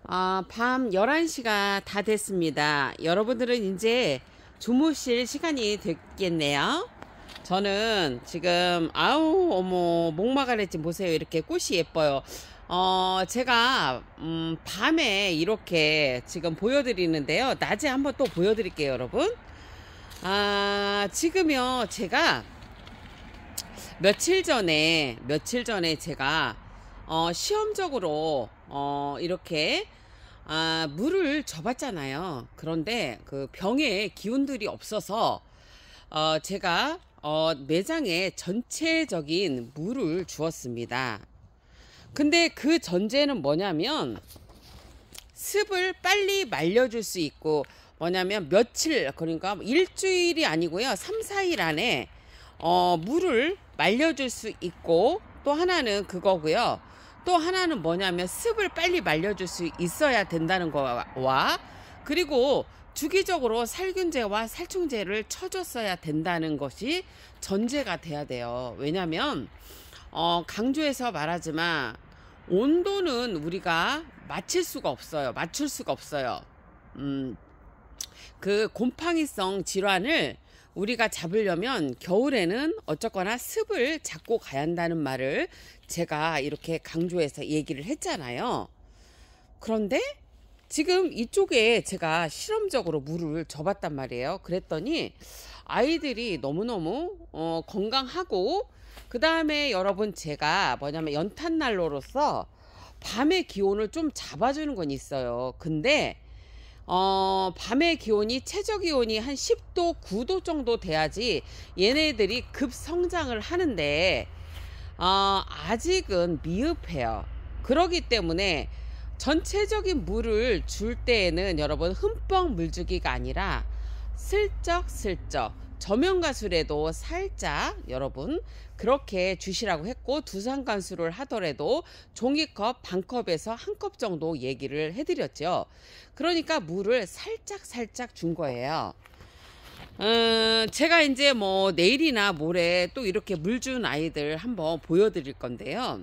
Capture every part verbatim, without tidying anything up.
아, 밤 열한 시가 다 됐습니다. 여러분들은 이제 주무실 시간이 됐겠네요. 저는 지금 아우 어머 목마가랬지 보세요. 이렇게 꽃이 예뻐요. 어 제가 음, 밤에 이렇게 지금 보여드리는데요. 낮에 한번 또 보여드릴게요, 여러분. 아 지금요 제가 며칠 전에 며칠 전에 제가 어, 시험적으로 어, 이렇게 아, 물을 줘봤잖아요. 그런데 그 병에 기운들이 없어서 어, 제가 어, 매장에 전체적인 물을 주었습니다. 근데 그 전제는 뭐냐면 습을 빨리 말려줄 수 있고, 뭐냐면 며칠, 그러니까 일주일이 아니고요 삼, 사 일 안에 어, 물을 말려줄 수 있고, 또 하나는 그거고요. 또 하나는 뭐냐면 습을 빨리 말려줄 수 있어야 된다는 거와, 그리고 주기적으로 살균제와 살충제를 쳐줬어야 된다는 것이 전제가 돼야 돼요. 왜냐면 어, 강조해서 말하지만 온도는 우리가 맞출 수가 없어요. 맞출 수가 없어요. 음, 그 곰팡이성 질환을 우리가 잡으려면 겨울에는 어쨌거나 습을 잡고 가야 한다는 말을 제가 이렇게 강조해서 얘기를 했잖아요. 그런데 지금 이쪽에 제가 실험적으로 물을 줘봤단 말이에요. 그랬더니 아이들이 너무너무 어, 건강하고, 그 다음에 여러분 제가 뭐냐면 연탄난로로서 밤의 기온을 좀 잡아주는 건 있어요. 근데 어, 밤의 기온이 최저 기온이 한 십 도, 구 도 정도 돼야지 얘네들이 급성장을 하는데 어, 아직은 미흡해요. 그러기 때문에 전체적인 물을 줄 때에는 여러분 흠뻑 물주기가 아니라 슬쩍슬쩍 저면가술에도 살짝 여러분 그렇게 주시라고 했고, 두상간수를 하더라도 종이컵 반컵에서 한 컵 정도 얘기를 해드렸죠. 그러니까 물을 살짝 살짝 준 거예요. 음, 제가 이제 뭐 내일이나 모레 또 이렇게 물 준 아이들 한번 보여드릴 건데요.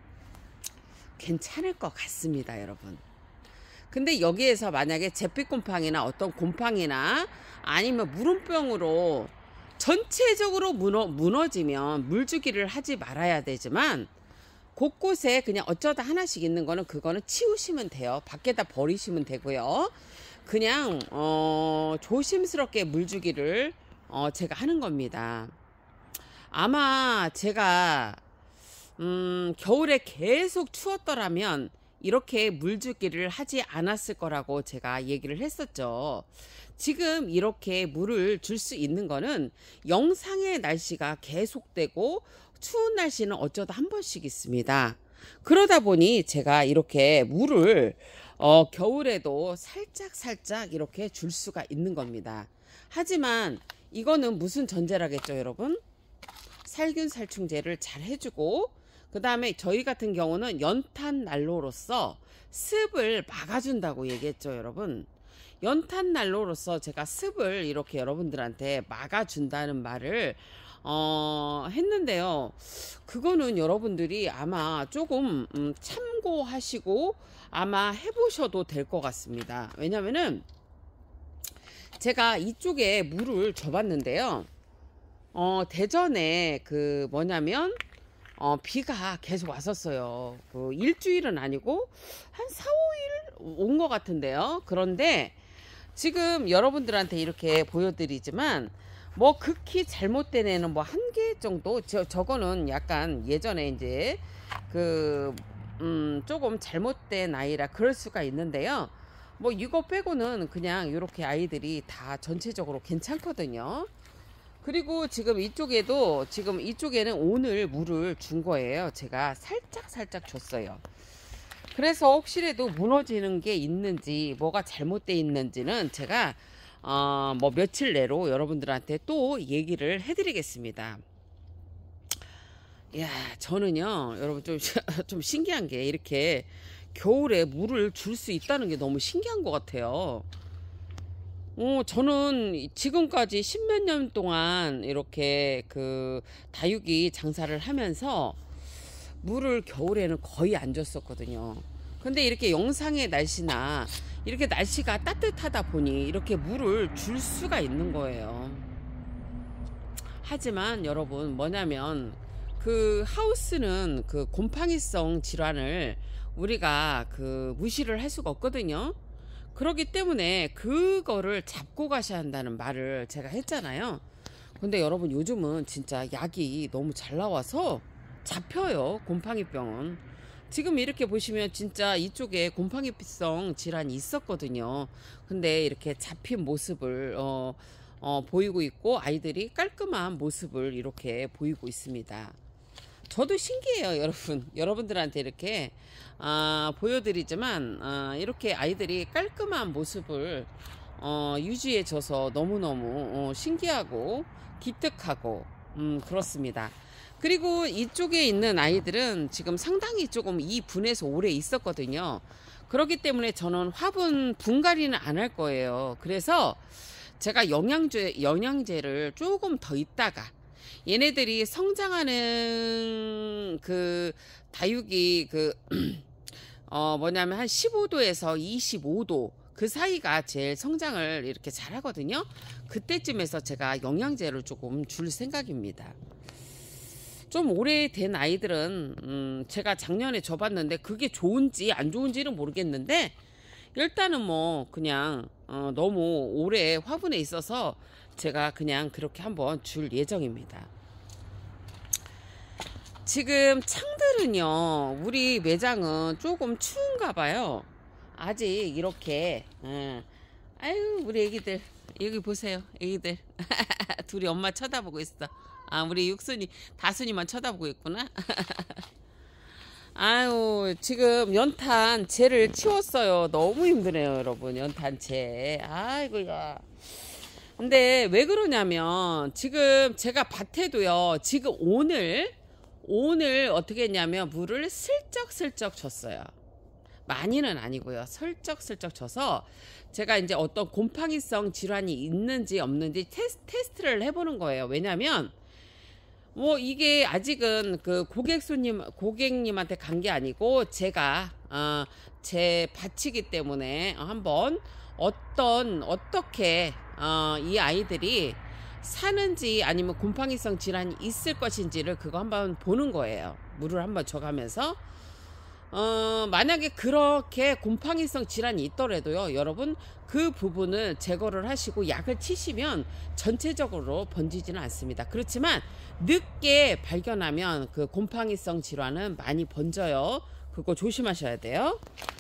괜찮을 것 같습니다, 여러분. 근데 여기에서 만약에 잿빛곰팡이나 어떤 곰팡이나 아니면 물음병으로 전체적으로 무너, 무너지면 물주기를 하지 말아야 되지만, 곳곳에 그냥 어쩌다 하나씩 있는 거는 그거는 치우시면 돼요. 밖에다 버리시면 되고요. 그냥 어, 조심스럽게 물주기를 어, 제가 하는 겁니다. 아마 제가 음, 겨울에 계속 추웠더라면 이렇게 물주기를 하지 않았을 거라고 제가 얘기를 했었죠. 지금 이렇게 물을 줄 수 있는 거는 영상의 날씨가 계속되고 추운 날씨는 어쩌다 한 번씩 있습니다. 그러다 보니 제가 이렇게 물을 어, 겨울에도 살짝 살짝 이렇게 줄 수가 있는 겁니다. 하지만 이거는 무슨 전제라겠죠, 여러분? 살균 살충제를 잘 해주고, 그 다음에 저희 같은 경우는 연탄 난로로서 습을 막아준다고 얘기했죠, 여러분. 연탄 난로로서 제가 습을 이렇게 여러분들한테 막아준다는 말을 어, 했는데요. 그거는 여러분들이 아마 조금 음, 참고하시고 아마 해보셔도 될 것 같습니다. 왜냐면은 제가 이쪽에 물을 줘봤는데요. 어, 대전에 그 뭐냐면 어, 비가 계속 왔었어요. 그 일주일은 아니고 한 사, 오 일 온 것 같은데요. 그런데 지금 여러분들한테 이렇게 보여드리지만 뭐 극히 잘못된 애는 뭐 한 개 정도, 저, 저거는 약간 예전에 이제 그 음, 조금 잘못된 아이라 그럴 수가 있는데요. 뭐 이거 빼고는 그냥 이렇게 아이들이 다 전체적으로 괜찮거든요. 그리고 지금 이쪽에도 지금 이쪽에는 오늘 물을 준 거예요. 제가 살짝 살짝 줬어요. 그래서 혹시라도 무너지는 게 있는지 뭐가 잘못돼 있는지는 제가 어, 뭐 며칠 내로 여러분들한테 또 얘기를 해드리겠습니다. 야, 저는요 여러분 좀, 좀 신기한 게 이렇게 겨울에 물을 줄 수 있다는 게 너무 신기한 것 같아요. 어, 저는 지금까지 십몇 년 동안 이렇게 그 다육이 장사를 하면서 물을 겨울에는 거의 안 줬었거든요. 근데 이렇게 영상의 날씨나 이렇게 날씨가 따뜻하다 보니 이렇게 물을 줄 수가 있는 거예요. 하지만 여러분 뭐냐면 그 하우스는 그 곰팡이성 질환을 우리가 그 무시를 할 수가 없거든요. 그렇기 때문에 그거를 잡고 가셔야 한다는 말을 제가 했잖아요. 근데 여러분 요즘은 진짜 약이 너무 잘 나와서 잡혀요, 곰팡이병은. 지금 이렇게 보시면 진짜 이쪽에 곰팡이성 질환이 있었거든요. 근데 이렇게 잡힌 모습을 어, 어, 보이고 있고 아이들이 깔끔한 모습을 이렇게 보이고 있습니다. 저도 신기해요, 여러분. 여러분들한테 이렇게 아, 보여드리지만 아, 이렇게 아이들이 깔끔한 모습을 어, 유지해줘서 너무너무 어, 신기하고 기특하고 음, 그렇습니다. 그리고 이쪽에 있는 아이들은 지금 상당히 조금 이 분에서 오래 있었거든요. 그렇기 때문에 저는 화분 분갈이는 안 할 거예요. 그래서 제가 영양제, 영양제를 조금 더 있다가 얘네들이 성장하는 그 다육이 그 어 뭐냐면 한 십오 도에서 이십오 도 그 사이가 제일 성장을 이렇게 잘 하거든요. 그때쯤에서 제가 영양제를 조금 줄 생각입니다. 좀 오래된 아이들은 음 제가 작년에 줘봤는데 그게 좋은지 안 좋은지는 모르겠는데 일단은 뭐 그냥 어 너무 오래 화분에 있어서 제가 그냥 그렇게 한번 줄 예정입니다. 지금 창들은요, 우리 매장은 조금 추운가 봐요. 아직 이렇게 음. 아유 우리 애기들 여기 보세요, 애기들 둘이 엄마 쳐다보고 있어. 아 우리 육순이 다순이만 쳐다보고 있구나. 아유 지금 연탄 재를 치웠어요. 너무 힘드네요 여러분, 연탄 재. 아이고야. 근데 왜 그러냐면 지금 제가 밭에도요, 지금 오늘 오늘 어떻게 했냐면 물을 슬쩍슬쩍 줬어요. 많이는 아니고요, 슬쩍슬쩍 줘서 제가 이제 어떤 곰팡이성 질환이 있는지 없는지 테스, 테스트를 해보는 거예요. 왜냐면 뭐 이게 아직은 그 고객 손님 고객님한테 간 게 아니고 제가 어, 제 밭이기 때문에 한번 어떤 어떻게 어, 이 아이들이 사는지 아니면 곰팡이성 질환이 있을 것인지를 그거 한번 보는 거예요. 물을 한번 줘가면서 어, 만약에 그렇게 곰팡이성 질환이 있더라도요, 여러분 그 부분을 제거를 하시고 약을 치시면 전체적으로 번지지는 않습니다. 그렇지만 늦게 발견하면 그 곰팡이성 질환은 많이 번져요. 그거 조심하셔야 돼요.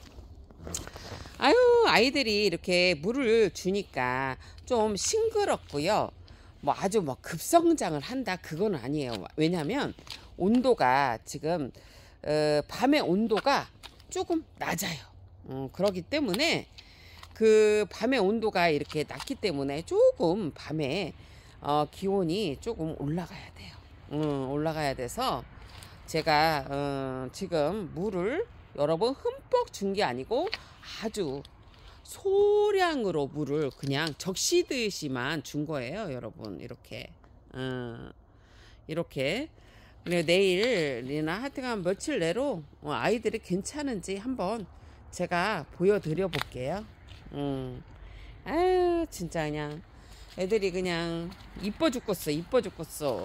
아유 아이들이 이렇게 물을 주니까 좀 싱그럽고요, 뭐 아주 뭐 급성장을 한다 그건 아니에요. 왜냐면 온도가 지금 어, 밤의 온도가 조금 낮아요. 어, 그렇기 때문에 그 밤의 온도가 이렇게 낮기 때문에 조금 밤에 어, 기온이 조금 올라가야 돼요. 음, 올라가야 돼서 제가 어, 지금 물을 여러분 흠뻑 준 게 아니고 아주 소량으로 물을 그냥 적시듯이만 준 거예요 여러분. 이렇게 어, 이렇게. 그리고 내일이나 하여튼간 며칠 내로 아이들이 괜찮은지 한번 제가 보여드려 볼게요. 음. 아유 진짜 그냥 애들이 그냥 이뻐 죽겠어 이뻐 죽겠어.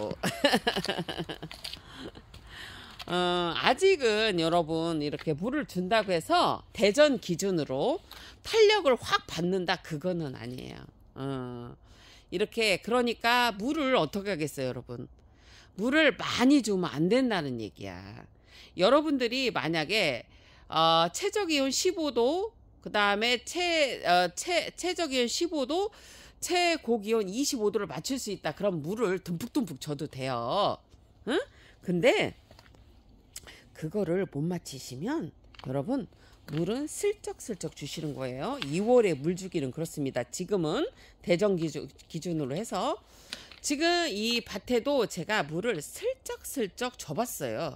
어, 아직은 여러분 이렇게 물을 준다고 해서 대전 기준으로 탄력을 확 받는다 그거는 아니에요. 어, 이렇게 그러니까 물을 어떻게 하겠어요 여러분. 물을 많이 주면 안 된다는 얘기야. 여러분들이 만약에 어, 최저기온 십오 도 그 다음에 최, 어, 최, 최저기온 십오 도 최고기온 이십오 도를 맞출 수 있다. 그럼 물을 듬뿍듬뿍 줘도 돼요. 응? 근데 그거를 못 맞히시면 여러분 물은 슬쩍슬쩍 주시는 거예요. 이월에 물 주기는 그렇습니다. 지금은 대전 기준, 기준으로 해서 지금 이 밭에도 제가 물을 슬쩍슬쩍 줘봤어요.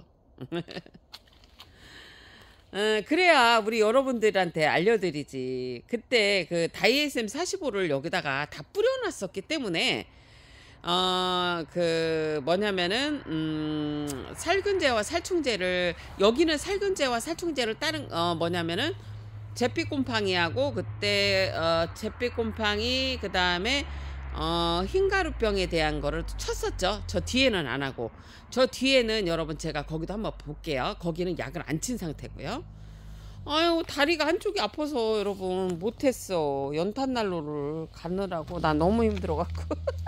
어, 그래야 우리 여러분들한테 알려드리지. 그때 그 다이에스엠 사십오를 여기다가 다 뿌려놨었기 때문에 어, 그, 뭐냐면은, 음, 살균제와 살충제를, 여기는 살균제와 살충제를 따른, 어, 뭐냐면은, 잿빛곰팡이하고, 그때, 어, 잿빛곰팡이, 그 다음에, 어, 흰가루병에 대한 거를 쳤었죠. 저 뒤에는 안 하고. 저 뒤에는 여러분 제가 거기도 한번 볼게요. 거기는 약을 안 친 상태고요. 아유, 다리가 한쪽이 아파서 여러분 못했어. 연탄난로를 가느라고 나 너무 힘들어갖고.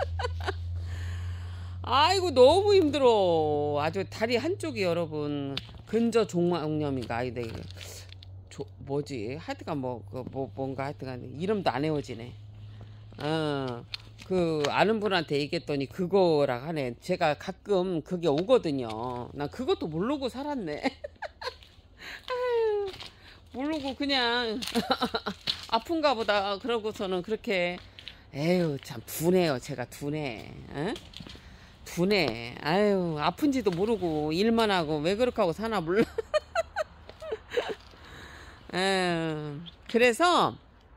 아이고 너무 힘들어. 아주 다리 한쪽이 여러분 근저 종막염인가 아이데 조, 뭐지 하여튼간 뭐, 그, 뭐 뭔가 하여튼간 이름도 안 외워지네. 어, 그 아는 분한테 얘기했더니 그거라 하네. 제가 가끔 그게 오거든요. 난 그것도 모르고 살았네. 아유, 모르고 그냥 아픈가 보다 그러고서는 그렇게. 에휴 참 둔해요. 제가 둔해. 어? 둔해. 아유 아픈지도 모르고 일만 하고 왜 그렇게 하고 사나 몰라. 에휴, 그래서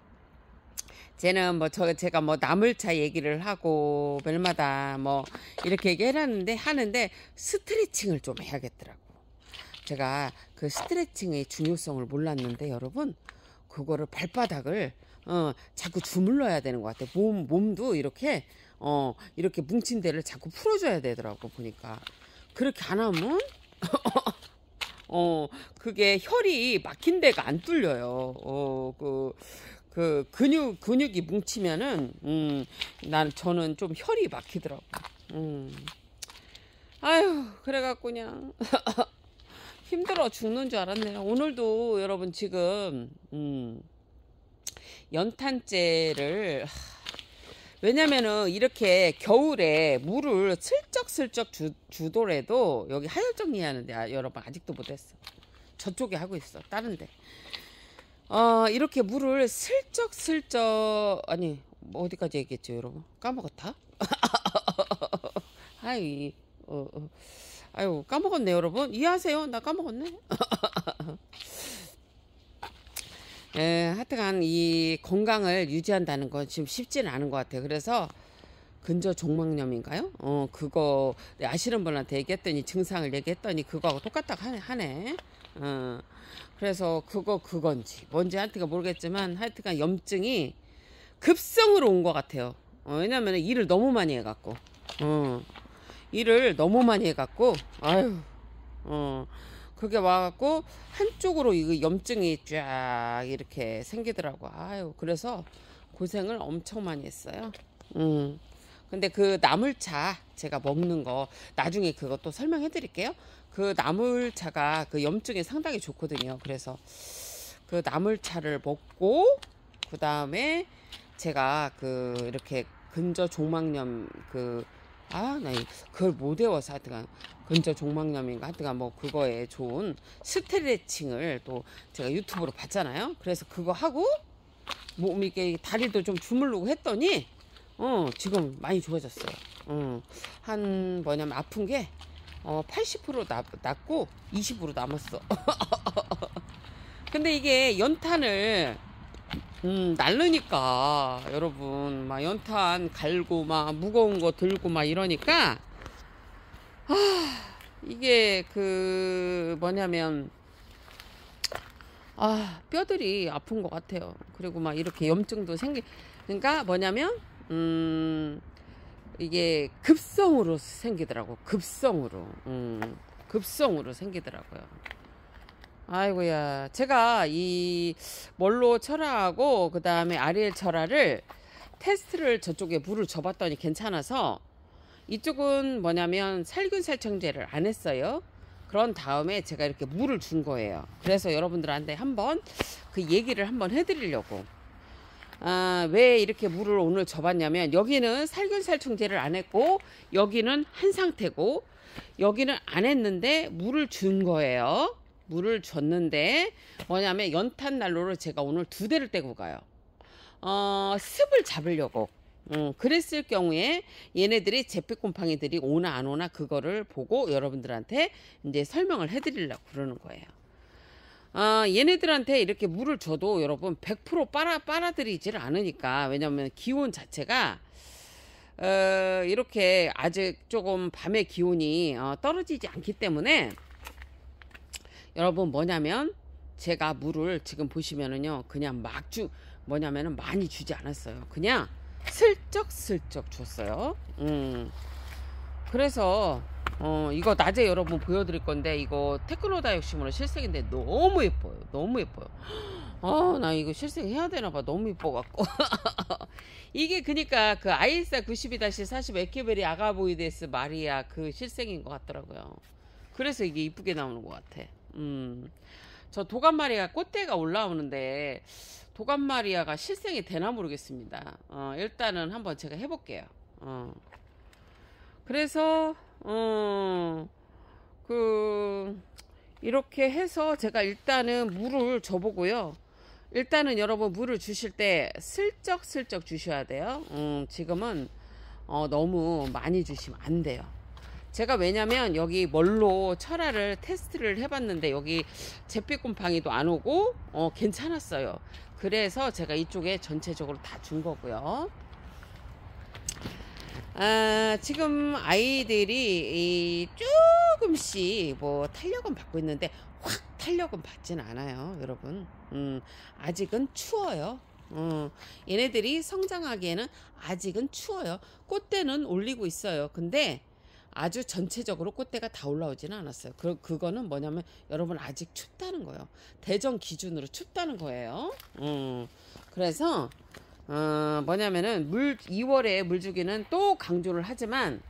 쟤는 뭐 저 제가 뭐 나물차 얘기를 하고 멜마다 뭐 이렇게 얘기해놨는데 하는데 스트레칭을 좀 해야겠더라고. 제가 그 스트레칭의 중요성을 몰랐는데 여러분 그거를 발바닥을 어 자꾸 주물러야 되는 것 같아. 몸 몸도 이렇게 어 이렇게 뭉친 데를 자꾸 풀어줘야 되더라고 보니까. 그렇게 안 하면 어 그게 혈이 막힌 데가 안 뚫려요. 어그 그 근육 근육이 뭉치면은 음 난 저는 좀 혈이 막히더라고. 음 아유 그래갖고 그냥 힘들어 죽는 줄 알았네요. 오늘도 여러분 지금 음 연탄재를 왜냐면은 이렇게 겨울에 물을 슬쩍슬쩍 주, 주더라도 여기 하열정리 하는데 아, 여러분 아직도 못했어. 저쪽에 하고 있어. 다른데 어 이렇게 물을 슬쩍슬쩍 아니 뭐 어디까지 얘기했죠 여러분 까먹었다. 아이 어, 어. 아유 까먹었네 여러분. 이해하세요? 나 까먹었네. 에, 하여튼간 이 건강을 유지한다는 건 지금 쉽지는 않은 것 같아요. 그래서 근저 종막염인가요? 어 그거 아시는 분한테 얘기했더니 증상을 얘기했더니 그거하고 똑같다고 하네, 하네. 어 그래서 그거 그건지 뭔지 하여튼간 모르겠지만 하여튼간 염증이 급성으로 온 것 같아요. 어, 왜냐면 일을 너무 많이 해갖고 어 일을 너무 많이 해갖고 아유 어 그게 와갖고 한쪽으로 이 염증이 쫙 이렇게 생기더라고. 아유 그래서 고생을 엄청 많이 했어요. 음 근데 그 나물차 제가 먹는 거 나중에 그것도 설명해 드릴게요. 그 나물차가 그 염증에 상당히 좋거든요. 그래서 그 나물차를 먹고 그 다음에 제가 그 이렇게 근저 종막염 그 아, 나 그걸 못 외워서 하여튼간 근저 종막염인가 하여튼간 뭐 그거에 좋은 스트레칭을 또 제가 유튜브로 봤잖아요. 그래서 그거 하고 몸 이게 다리도 좀 주물르고 했더니 어 지금 많이 좋아졌어요. 어한 뭐냐면 아픈 게 어 팔십 퍼센트 나, 낫고 이십 퍼센트 남았어. 근데 이게 연탄을 음, 날르니까, 여러분, 막 연탄 갈고, 막 무거운 거 들고, 막 이러니까, 아, 이게 그, 뭐냐면, 아, 뼈들이 아픈 것 같아요. 그리고 막 이렇게 염증도 생기, 그러니까 뭐냐면, 음, 이게 급성으로 생기더라고. 급성으로. 음, 급성으로 생기더라고요. 아이고야 제가 이 멀로 철화하고 그 다음에 아리엘 철화를 테스트를 저쪽에 물을 줘봤더니 괜찮아서 이쪽은 뭐냐면 살균살청제를 안 했어요. 그런 다음에 제가 이렇게 물을 준 거예요. 그래서 여러분들한테 한번 그 얘기를 한번 해드리려고. 아, 왜 이렇게 물을 오늘 줘봤냐면 여기는 살균살청제를 안 했고 여기는 한 상태고 여기는 안 했는데 물을 준 거예요. 물을 줬는데 뭐냐면 연탄 난로를 제가 오늘 두 대를 떼고 가요. 어, 습을 잡으려고. 음, 그랬을 경우에 얘네들이 잿빛곰팡이들이 오나 안 오나 그거를 보고 여러분들한테 이제 설명을 해드리려고 그러는 거예요. 어, 얘네들한테 이렇게 물을 줘도 여러분 백 퍼센트 빨아, 빨아들이지를 않으니까. 왜냐면 기온 자체가 어, 이렇게 아직 조금 밤의 기온이 어, 떨어지지 않기 때문에 여러분 뭐냐면 제가 물을 지금 보시면은요 그냥 막 주 뭐냐면은 많이 주지 않았어요. 그냥 슬쩍슬쩍 줬어요. 음. 그래서 어 이거 낮에 여러분 보여드릴 건데 이거 테크노다육심으로 실생인데 너무 예뻐요. 너무 예뻐요. 아, 나 이거 실생해야 되나봐. 너무 예뻐갖고. 이게 그니까 그 아이에스알 구십이 사십 에케베리 아가보이데스 마리아 그 실생인 것 같더라고요. 그래서 이게 이쁘게 나오는 것 같아. 음. 저 도감마리아 꽃대가 올라오는데 도감마리아가 실생이 되나 모르겠습니다. 어, 일단은 한번 제가 해볼게요. 어. 그래서 어, 그 이렇게 해서 제가 일단은 물을 줘보고요. 일단은 여러분 물을 주실 때 슬쩍슬쩍 주셔야 돼요. 음, 지금은 어, 너무 많이 주시면 안 돼요. 제가 왜냐면 여기 멀로 철화를 테스트를 해봤는데 여기 잿빛곰팡이도 안 오고 어, 괜찮았어요. 그래서 제가 이쪽에 전체적으로 다 준 거고요. 아, 지금 아이들이 이 조금씩 뭐 탄력은 받고 있는데 확 탄력은 받진 않아요, 여러분. 음, 아직은 추워요. 어, 얘네들이 성장하기에는 아직은 추워요. 꽃대는 올리고 있어요. 근데 아주 전체적으로 꽃대가 다 올라오지는 않았어요. 그, 그거는 뭐냐면 여러분 아직 춥다는 거예요. 대전 기준으로 춥다는 거예요. 음, 그래서 어, 뭐냐면은 물 이월에 물주기는 또 강조를 하지만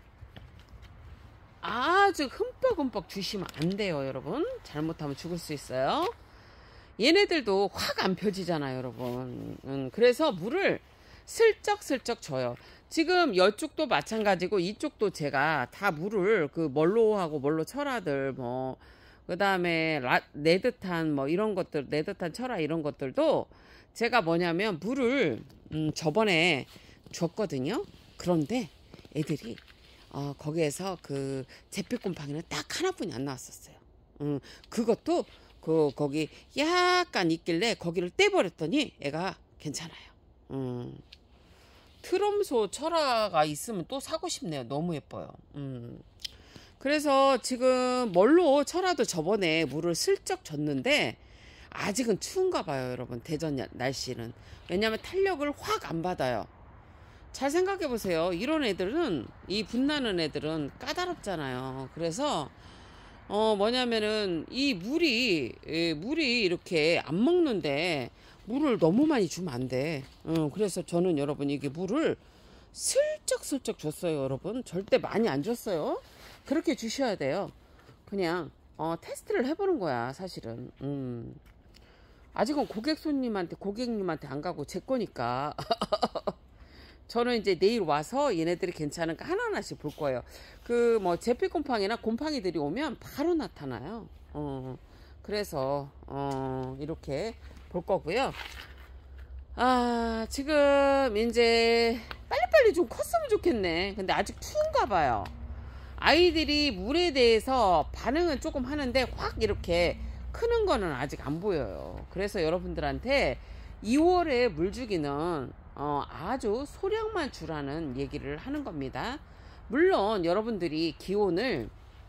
아주 흠뻑흠뻑 주시면 안 돼요, 여러분. 잘못하면 죽을 수 있어요. 얘네들도 확 안 펴지잖아요, 여러분. 음, 그래서 물을 슬쩍슬쩍 줘요. 지금 이쪽도 마찬가지고 이쪽도 제가 다 물을 그 멀로하고 멀로 철화들 뭐 그 다음에 네드탄 뭐 이런 것들 네드탄 철화 이런 것들도 제가 뭐냐면 물을 음, 저번에 줬거든요. 그런데 애들이 어, 거기에서 그 잿빛곰팡이는 딱 하나뿐이 안 나왔었어요. 음, 그것도 그 거기 약간 있길래 거기를 떼버렸더니 애가 괜찮아요. 음, 트럼소 철화가 있으면 또 사고 싶네요. 너무 예뻐요. 음. 그래서 지금 멀로 철화도 저번에 물을 슬쩍 줬는데 아직은 추운가 봐요, 여러분. 대전 날씨는. 왜냐면 탄력을 확 안 받아요. 잘 생각해 보세요. 이런 애들은, 이 분나는 애들은 까다롭잖아요. 그래서 어 뭐냐면은 이 물이 예, 물이 이렇게 안 먹는데 물을 너무 많이 주면 안 돼. 어, 그래서 저는 여러분 이게 물을 슬쩍슬쩍 줬어요, 여러분. 절대 많이 안 줬어요. 그렇게 주셔야 돼요. 그냥 어, 테스트를 해보는 거야, 사실은. 음. 아직은 고객 손님한테 고객님한테 안 가고 제 거니까. 저는 이제 내일 와서 얘네들이 괜찮은가 하나하나씩 볼 거예요. 그 뭐 잿빛곰팡이나 곰팡이들이 오면 바로 나타나요. 어, 그래서 어, 이렇게 볼 거고요. 아, 지금 이제 빨리빨리 좀 컸으면 좋겠네. 근데 아직 추운가 봐요. 아이들이 물에 대해서 반응은 조금 하는데 확 이렇게 크는 거는 아직 안 보여요. 그래서 여러분들한테 이월에 물주기는 어, 아주 소량만 주라는 얘기를 하는 겁니다. 물론 여러분들이 기온을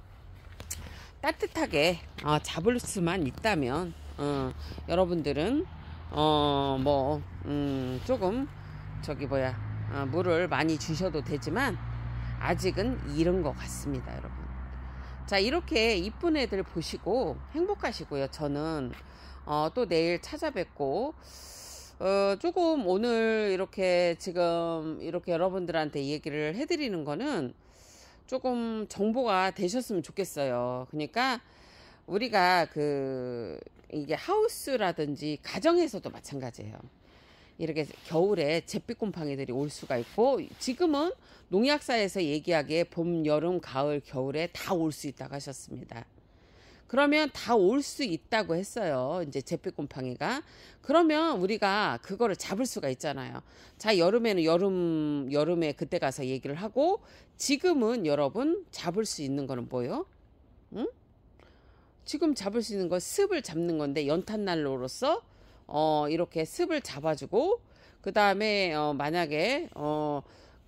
따뜻하게 어, 잡을 수만 있다면 어, 여러분들은 어, 뭐 음, 조금 저기 뭐야 어, 물을 많이 주셔도 되지만 아직은 이른 것 같습니다, 여러분. 자, 이렇게 이쁜 애들 보시고 행복하시고요. 저는 어, 또 내일 찾아뵙고 어, 조금 오늘 이렇게 지금 이렇게 여러분들한테 얘기를 해드리는 거는 조금 정보가 되셨으면 좋겠어요. 그러니까 우리가 그 이게 하우스라든지 가정에서도 마찬가지예요. 이렇게 겨울에 잿빛곰팡이들이 올 수가 있고 지금은 농약사에서 얘기하기에 봄, 여름, 가을, 겨울에 다 올 수 있다고 하셨습니다. 그러면 다 올 수 있다고 했어요. 이제 잿빛곰팡이가. 그러면 우리가 그거를 잡을 수가 있잖아요. 자, 여름에는 여름, 여름에 그때 가서 얘기를 하고 지금은 여러분 잡을 수 있는 거는 뭐예요? 응? 지금 잡을 수 있는 건 습을 잡는 건데 연탄난로로서 어, 이렇게 습을 잡아주고 그 다음에 어, 만약에 어,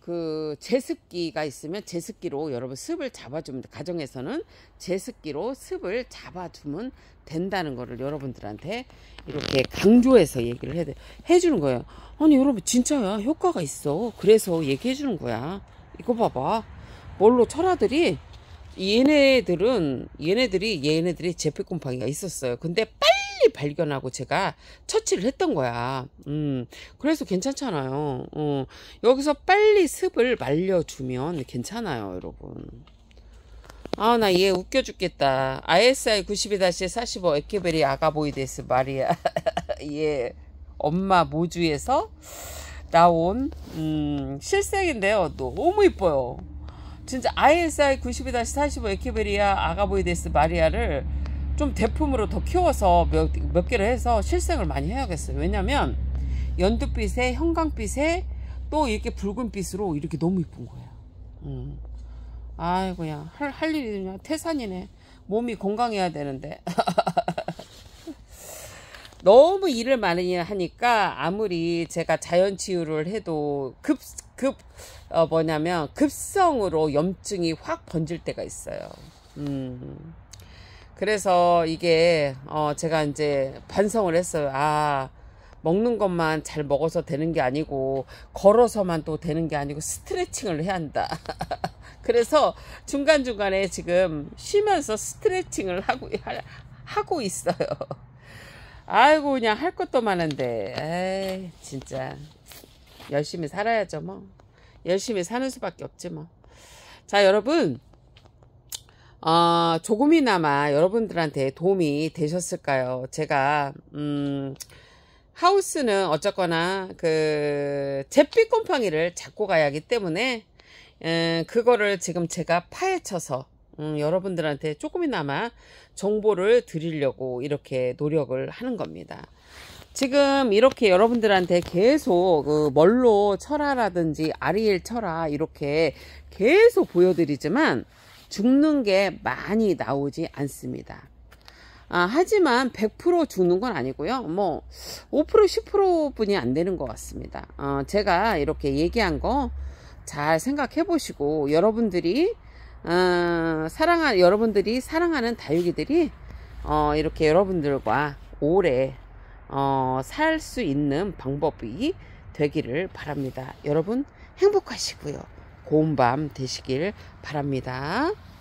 그 제습기가 있으면 제습기로 여러분 습을 잡아주면 돼. 가정에서는 제습기로 습을 잡아주면 된다는 거를 여러분들한테 이렇게 강조해서 얘기를 해, 해주는 거예요. 아니 여러분 진짜야, 효과가 있어. 그래서 얘기해 주는 거야. 이거 봐봐. 뭘로 철아들이 얘네들은 얘네들이 얘네들이 제페곰팡이가 있었어요. 근데 빨리 발견하고 제가 처치를 했던 거야. 음, 그래서 괜찮잖아요. 어, 여기서 빨리 습을 말려주면 괜찮아요, 여러분. 아, 나 얘 웃겨 죽겠다. 아이에스아이 구십이 사십오 에케베리 아가보이데스 마리아. 얘 엄마 모주에서 나온 음, 실생인데요. 너무 이뻐요. 진짜 아이에스아이 구십이 사십오 에케베리아 아가보이데스 마리아를 좀 대품으로 더 키워서 몇, 몇 개를 해서 실생을 많이 해야겠어요. 왜냐면 연두빛에 형광빛에 또 이렇게 붉은빛으로 이렇게 너무 이쁜 거예요. 음. 아이고야, 할, 할 일이 그냥 태산이네. 몸이 건강해야 되는데. 너무 일을 많이 하니까 아무리 제가 자연 치유를 해도 급, 급, 어, 뭐냐면 급성으로 염증이 확 번질 때가 있어요. 음. 그래서 이게, 어, 제가 이제 반성을 했어요. 아, 먹는 것만 잘 먹어서 되는 게 아니고, 걸어서만 또 되는 게 아니고, 스트레칭을 해야 한다. 그래서 중간중간에 지금 쉬면서 스트레칭을 하고, 하, 하고 있어요. 아이고, 그냥 할 것도 많은데, 에이, 진짜. 열심히 살아야죠, 뭐. 열심히 사는 수밖에 없지, 뭐. 자, 여러분. 어, 조금이나마 여러분들한테 도움이 되셨을까요? 제가, 음, 하우스는 어쨌거나, 그, 잿빛 곰팡이를 잡고 가야 하기 때문에, 음, 그거를 지금 제가 파헤쳐서, 음, 여러분들한테 조금이나마 정보를 드리려고 이렇게 노력을 하는 겁니다. 지금 이렇게 여러분들한테 계속 그 멀로 철화라든지 아리엘 철화 이렇게 계속 보여드리지만 죽는 게 많이 나오지 않습니다. 아, 하지만 백 퍼센트 죽는 건 아니고요. 뭐 오 퍼센트 십 퍼센트 뿐이 안 되는 것 같습니다. 어, 제가 이렇게 얘기한 거 잘 생각해 보시고 여러분들이 어, 사랑하 여러분들이 사랑하는 다육이들이 어, 이렇게 여러분들과 오래 어, 살 수 있는 방법이 되기를 바랍니다. 여러분 행복하시고요. 고운 밤 되시길 바랍니다.